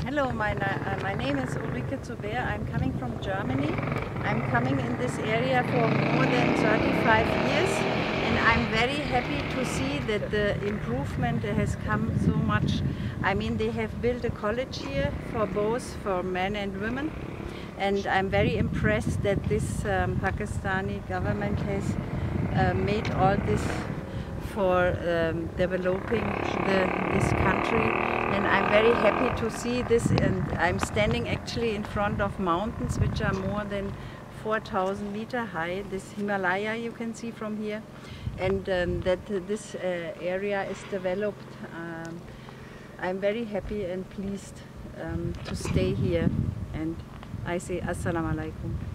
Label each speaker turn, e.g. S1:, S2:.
S1: Hello, my name is Ulrike Zuber. I'm coming from Germany. I'm coming in this area for more than 35 years, and I'm very happy to see that the improvement has come so much. I mean, they have built a college here for both for men and women, and I'm very impressed that this Pakistani government has made all this for developing this country. And I'm very happy to see this, and I'm standing actually in front of mountains which are more than 4,000 meters high. This Himalaya you can see from here, and that this area is developed. I'm very happy and pleased to stay here, and I say Assalamu alaikum.